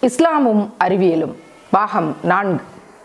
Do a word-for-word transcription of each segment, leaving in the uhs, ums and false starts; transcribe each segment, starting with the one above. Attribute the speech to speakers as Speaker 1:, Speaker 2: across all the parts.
Speaker 1: இஸ்லாமும் அறிவியலும் பாகம் நான்கு.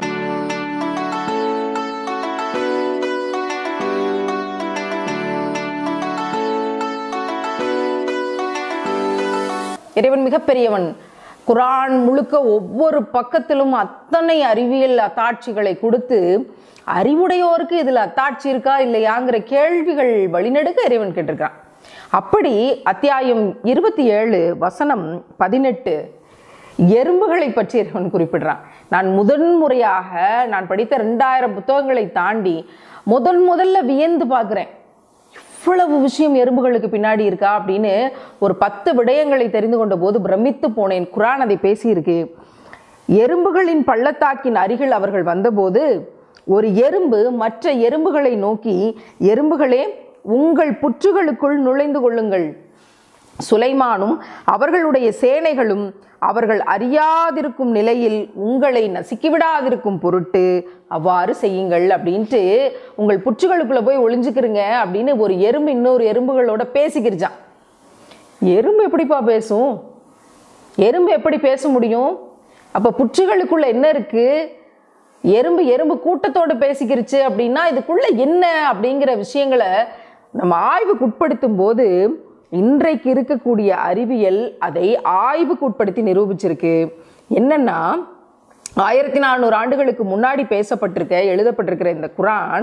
Speaker 1: இறைவன் மிகப்பெரியவன். குர்ஆன் முழுக்க ஒவ்வொரு பக்கத்திலும் அத்தனை அறிவியல் அத்தாட்சிகளை கொடுத்து அறிவுடையோருக்கு இதில் அத்தாட்சி இருக்கா இல்லையாங்கிற கேள்விகள் வழிநெடுக்க இறைவன் கேட்டிருக்கான். அப்படி அத்தியாயம் இருபத்தி ஏழு வசனம் பதினெட்டு எறும்புகளை பற்றி இறைவன் குறிப்பிடுறான். நான் முதன்முறையாக நான் படித்த ரெண்டாயிரம் புத்தகங்களை தாண்டி முதன் முதல்ல வியந்து பார்க்குறேன், இவ்வளவு விஷயம் எறும்புகளுக்கு பின்னாடி இருக்கா அப்படின்னு ஒரு பத்து விடயங்களை தெரிந்து கொண்ட போது பிரமித்து போனேன். குர்ஆன் அதை பேசியிருக்கு. எறும்புகளின் பள்ளத்தாக்கின் அருகில் அவர்கள் வந்தபோது ஒரு எறும்பு மற்ற எறும்புகளை நோக்கி, எறும்புகளே உங்கள் புற்றுகளுக்குள் நுழைந்து கொள்ளுங்கள், சுலைமானும் அவர்களுடைய சேனைகளும் அவர்கள் அறியாதிருக்கும் நிலையில் உங்களை நசுக்கிவிடாதிருக்கும் பொருட்டு அவ்வாறு செய்யுங்கள் அப்படின்ட்டு உங்கள் புற்றுகளுக்குள்ள போய் ஒளிஞ்சுக்கிறீங்க அப்படின்னு ஒரு எறும்பு இன்னொரு எறும்புகளோட பேசிக்கிருச்சான். எறும்பு எப்படிப்பா பேசும்? எறும்பு எப்படி பேச முடியும்? அப்ப புற்றுகளுக்குள்ள என்ன இருக்கு? எறும்பு எறும்பு கூட்டத்தோடு பேசிக்கிருச்சு அப்படின்னா இதுக்குள்ள என்ன அப்படிங்கிற விஷயங்களை நம்ம ஆய்வுக்கு உட்படுத்தும் போது இன்றைக்கு இருக்கக்கூடிய அறிவியல் அதை ஆய்வுக்கு உட்படுத்தி நிரூபிச்சிருக்கு. என்னன்னா, ஆயிரத்தி நானூறு ஆண்டுகளுக்கு முன்னாடி பேசப்பட்டிருக்க எழுதப்பட்டிருக்கிற இந்த குர்ஆன்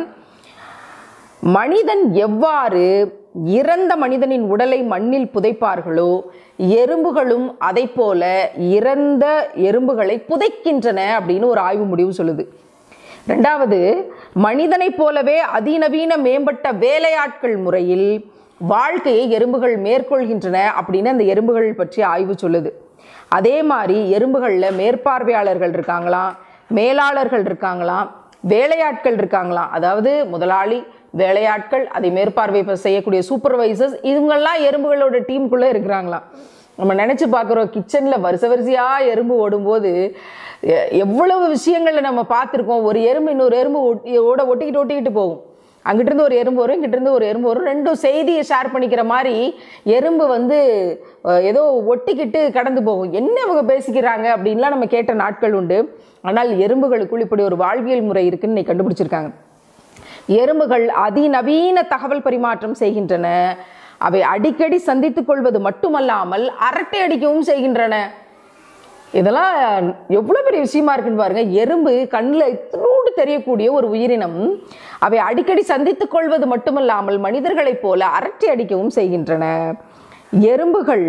Speaker 1: மனிதன் எவ்வாறு இறந்த மனிதனின் உடலை மண்ணில் புதைப்பார்களோ எறும்புகளும் அதை போல இறந்த எறும்புகளை புதைக்கின்றன அப்படின்னு ஒரு ஆய்வு முடிவு சொல்லுது. ரெண்டாவது, மனிதனை போலவே அதிநவீன மேம்பட்ட வேலையாட்கள் முறையில் வாழ்க்கையை எறும்புகள் மேற்கொள்கின்றன அப்படின்னு அந்த எறும்புகள் பற்றி ஆய்வு சொல்லுது. அதே மாதிரி எறும்புகளில் மேற்பார்வையாளர்கள் இருக்காங்களாம், மேலாளர்கள் இருக்காங்களாம், வேலையாட்கள் இருக்காங்களாம். அதாவது முதலாளி, வேலையாட்கள், அதை மேற்பார்வை செய்யக்கூடிய சூப்பர்வைசர்ஸ், இவங்கெல்லாம் எறும்புகளோட டீமுக்குள்ளே இருக்கிறாங்களாம். நம்ம நினச்சி பார்க்குறோம், கிச்சனில் வரிசை வரிசையாக எறும்பு ஓடும்போது எவ்வளவு விஷயங்களை நம்ம பார்த்துருக்கோம். ஒரு எறும்பு இன்னொரு எறும்பு ஓட ஒட்டிக்கிட்டு ஒட்டிக்கிட்டு போகும். அங்கிட்டிருந்து ஒரு எறும்பு வரும், இங்கிட்டிருந்து ஒரு எறும்பு வரும், ரெண்டும் செய்தியை ஷேர் பண்ணிக்கிற மாதிரி எறும்பு வந்து ஏதோ ஒட்டிக்கிட்டு கடந்து போகும். என்ன இவங்க பேசிக்கிறாங்க அப்படின்லாம் நம்ம கேட்ட நாட்கள் உண்டு. ஆனால் எறும்புகளுக்குள் இப்படி ஒரு வாழ்வியல் முறை இருக்குன்னு இன்னைக்கு கண்டுபிடிச்சிருக்காங்க. எறும்புகள் அதிநவீன தகவல் பரிமாற்றம் செய்கின்றன. அவை அடிக்கடி சந்தித்துக் கொள்வது மட்டுமல்லாமல் அரட்டை அடிக்கவும் செய்கின்றன. இதெல்லாம் எவ்வளோ பெரிய விஷயமா இருக்குன்னு பாருங்க. எறும்பு கண்ணில் இத்தனோடு தெரியக்கூடிய ஒரு உயிரினம். அவை அடிக்கடி சந்தித்துக் கொள்வது மட்டுமல்லாமல் மனிதர்களைப் போல அரட்டை அடிக்கவும் செய்கின்றன. எறும்புகள்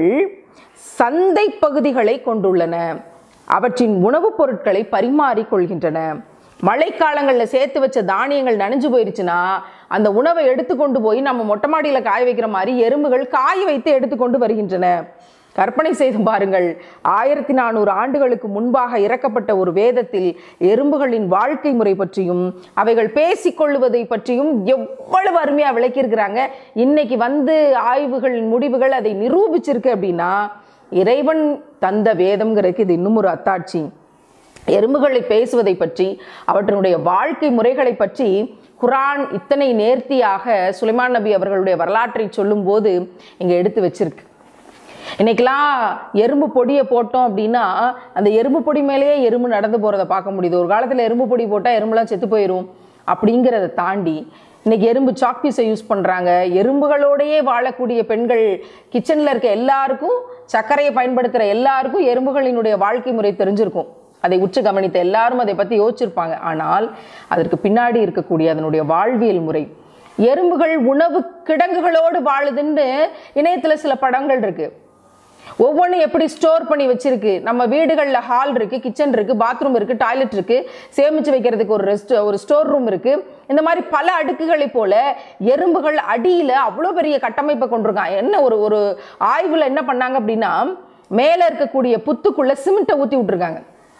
Speaker 1: சந்தை பகுதிகளை கொண்டுள்ளன. அவற்றின் உணவுப் பொருட்களை பரிமாறிக் கொள்கின்றன. மழைக்காலங்களில் சேர்த்து வச்ச தானியங்கள் நனைஞ்சு போயிருச்சுன்னா அந்த உணவை எடுத்துக்கொண்டு போய் நம்ம மொட்டை மாடியில் காய வைக்கிற மாதிரி எறும்புகள் காய வைத்து எடுத்துக்கொண்டு வருகின்றன. கற்பனை செய்து பாருங்கள், ஆயிரத்தி நானூறு ஆண்டுகளுக்கு முன்பாக இறக்கப்பட்ட ஒரு வேதத்தில் எறும்புகளின் வாழ்க்கை முறை பற்றியும் அவைகள் பேசிக்கொள்வதை பற்றியும் எவ்வளவு அருமையா விளக்கியிருக்கிறாங்க. இன்னைக்கு வந்து ஆய்வுகளின் முடிவுகள் அதை நிரூபிச்சிருக்கு அப்படின்னா இறைவன் தந்த வேதம்ங்கிறதுக்கு இது இன்னும் ஒரு அத்தாட்சி. எறும்புகளை பேசுவதை பற்றி அவற்றினுடைய வாழ்க்கை முறைகளை பற்றி குர்ஆன் இத்தனை நேர்த்தியாக சுலைமான் நபி அவர்களுடைய வரலாற்றை சொல்லும் போது இங்க எடுத்து வச்சிருக்கு. இன்னைக்கெல்லாம் எறும்பு பொடியை போட்டோம் அப்படின்னா அந்த எறும்பு பொடி மேலேயே எறும்பு நடந்து போறதை பார்க்க முடியுது. ஒரு காலத்துல எறும்பு பொடி போட்டா எறும்புலாம் செத்து போயிடும். அப்படிங்கிறத தாண்டி இன்னைக்கு எறும்பு சாக்பீஸை யூஸ் பண்றாங்க. எறும்புகளோடையே வாழக்கூடிய பெண்கள், கிச்சன்ல இருக்க எல்லாருக்கும், சர்க்கரையை பயன்படுத்துற எல்லாருக்கும் எறும்புகளினுடைய வாழ்க்கை முறை தெரிஞ்சிருக்கும். அதை உற்று கவனித்த எல்லாரும் அதை பத்தி யோசிச்சிருப்பாங்க. ஆனால் அதற்கு பின்னாடி இருக்கக்கூடிய அதனுடைய வாழ்வியல் முறை. எறும்புகள் உணவு கிடங்குகளோடு வாழுதுன்னு இணையத்துல சில படங்கள் இருக்கு. ஒவ்வொன்றும் எப்படி ஸ்டோர் பண்ணி வச்சிருக்கு. நம்ம வீடுகளில் ஹால் இருக்கு, கிச்சன் இருக்கு, பாத்ரூம் இருக்கு, டாய்லெட் இருக்கு, சேமிச்சு வைக்கிறதுக்கு ஒரு ரெஸ்ட் ஒரு ஸ்டோர் ரூம் இருக்கு. இந்த மாதிரி பல அடுக்குகளை போல எறும்புகள் அடியில அவ்வளோ பெரிய கட்டமைப்பை கொண்டிருக்காங்க. என்ன ஒரு ஒரு ஆய்வுல என்ன பண்ணாங்க அப்படின்னா, மேல இருக்கக்கூடிய புத்துக்குள்ள சிமெண்ட்டை ஊத்தி விட்டுருக்காங்க.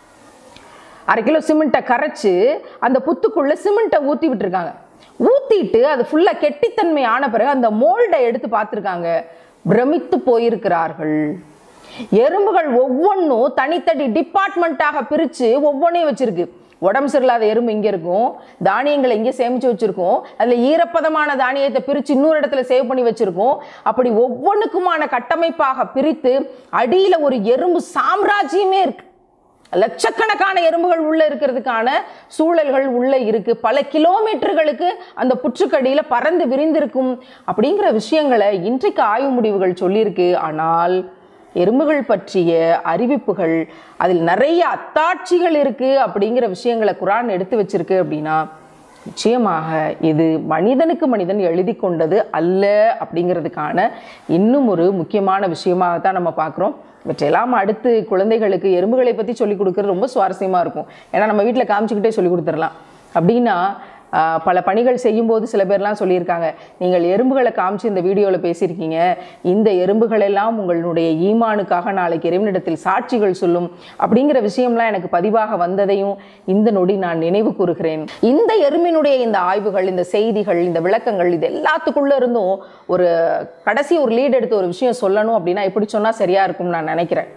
Speaker 1: அரை கிலோ சிமெண்ட்டை கரைச்சு அந்த புத்துக்குள்ள சிமெண்ட்டை ஊத்தி விட்டுருக்காங்க. ஊத்திட்டு அது ஃபுல்லா கெட்டித்தன்மை ஆன பிறகு அந்த மோல்டை எடுத்து பார்த்துருக்காங்க. பிரமித்து போயிருக்கிறார்கள். எறும்புகள் ஒவ்வொன்றும் தனித்தனி டிபார்ட்மெண்ட்டாக பிரித்து ஒவ்வொன்றையும் வச்சிருக்கு. உடம்பு சரியில்லாத எறும்பு இங்கே இருக்கும், தானியங்களை இங்கே சேமித்து வச்சுருக்கோம், அதில் ஈரப்பதமான தானியத்தை பிரித்து இன்னொரு இடத்துல சேவ் பண்ணி வச்சுருக்கோம். அப்படி ஒவ்வொன்றுக்குமான கட்டமைப்பாக பிரித்து அடியில் ஒரு எறும்பு சாம்ராஜ்யமே இருக்கு. லட்சக்கணக்கான எறும்புகள் உள்ள இருக்கிறதுக்கான சூழல்கள் உள்ள இருக்கு. பல கிலோமீட்டர்களுக்கு அந்த புற்றுக்கடியில பறந்து விரிந்திருக்கும் அப்படிங்கிற விஷயங்களை இன்றைக்கு ஆய்வு முடிவுகள் சொல்லியிருக்கு. ஆனால் எறும்புகள் பற்றிய அறிவிப்புகள், அதில் நிறைய அத்தாட்சிகள் இருக்கு அப்படிங்கிற விஷயங்களை குரான் எடுத்து வச்சிருக்கு. அப்படின்னா நிச்சயமாக இது மனிதனுக்கு மனிதன் எழுதி கொண்டது அல்ல அப்படிங்கிறதுக்கான இன்னும் ஒரு முக்கியமான விஷயமாகத்தான் நம்ம பார்க்குறோம். இவற்றையெல்லாம் அடுத்து குழந்தைகளுக்கு எறும்புகளை பற்றி சொல்லிக் கொடுக்குறது ரொம்ப சுவாரஸ்யமாக இருக்கும். ஏன்னா நம்ம வீட்டில் காமிச்சிக்கிட்டே சொல்லி கொடுத்துடலாம். அப்படின்னா பல பணிகள் செய்யும்போது சில பேர்லாம் சொல்லியிருக்காங்க, நீங்கள் எறும்புகளை காமிச்சு இந்த வீடியோவில் பேசியிருக்கீங்க, இந்த எறும்புகளெல்லாம் உங்களுடைய ஈமானுக்காக நாளைக்கு இறைவனிடத்தில் சாட்சிகள் சொல்லும் அப்படிங்கிற விஷயம்லாம் எனக்கு பதிவாக வந்ததையும் இந்த நொடி நான் நினைவு கூறுகிறேன். இந்த எறும்பினுடைய இந்த ஆய்வுகள், இந்த செய்திகள், இந்த விளக்கங்கள், இது எல்லாத்துக்குள்ள இருந்தும் ஒரு கடைசி ஒரு லீட் எடுத்து ஒரு விஷயம் சொல்லணும் அப்படின்னா எப்படி சொன்னால் சரியா இருக்கும்னு நான் நினைக்கிறேன்.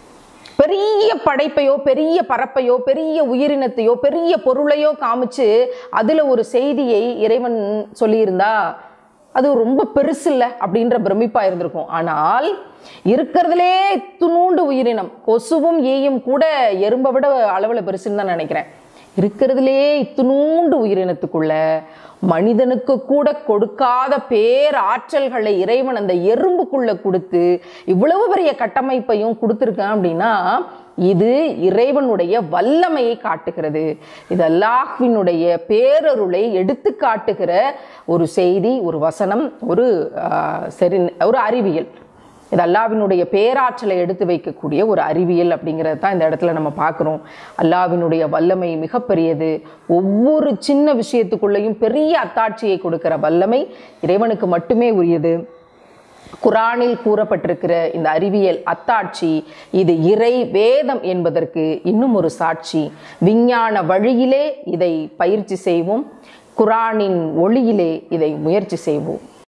Speaker 1: பெரிய படைப்பையோ, பெரிய பரப்பையோ, பெரிய உயிரினத்தையோ, பெரிய பொருளையோ காமிச்சு அதுல ஒரு செய்தியை இறைவன் சொல்லியிருந்தா அது ரொம்ப பெருசு இல்லை அப்படின்ற பிரமிப்பா இருந்திருக்கும். ஆனால் இருக்கிறதுலே துணூண்டு உயிரினம், கொசுவும் ஈயும் கூட எறும்பை விட அளவுல பெருசுன்னு தான் நினைக்கிறேன். இருக்கிறதுலே இத்துணூண்டு உயிரினத்துக்குள்ள மனிதனுக்கு கூட கொடுக்காத பேராற்றல்களை இறைவன் அந்த எறும்புக்குள்ள கொடுத்து இவ்வளவு பெரிய கட்டமைப்பையும் கொடுத்துருக்கேன். அப்படின்னா இது இறைவனுடைய வல்லமையை காட்டுகிறது. இது அல்லாஹ்வினுடைய பேரருளை எடுத்து காட்டுகிற ஒரு செய்தி, ஒரு வசனம், ஒரு சரி ஒரு அறிவியல். இது அல்லாஹ்வினுடைய பேராற்றலை எடுத்து வைக்கக்கூடிய ஒரு அறிவியல் அப்படிங்கிறது தான் இந்த இடத்துல நம்ம பார்க்குறோம். அல்லாஹ்வினுடைய வல்லமை மிகப்பெரியது. ஒவ்வொரு சின்ன விஷயத்துக்குள்ளேயும் பெரிய அத்தாட்சியை கொடுக்கிற வல்லமை இறைவனுக்கு மட்டுமே உரியது. குரானில் கூறப்பட்டிருக்கிற இந்த அறிவியல் அத்தாட்சி இது இறை வேதம் என்பதற்கு இன்னும் ஒரு சாட்சி. விஞ்ஞான வழியிலே இதை பயிற்சி செய்வோம், குரானின் ஒளியிலே இதை முயற்சி செய்வோம்.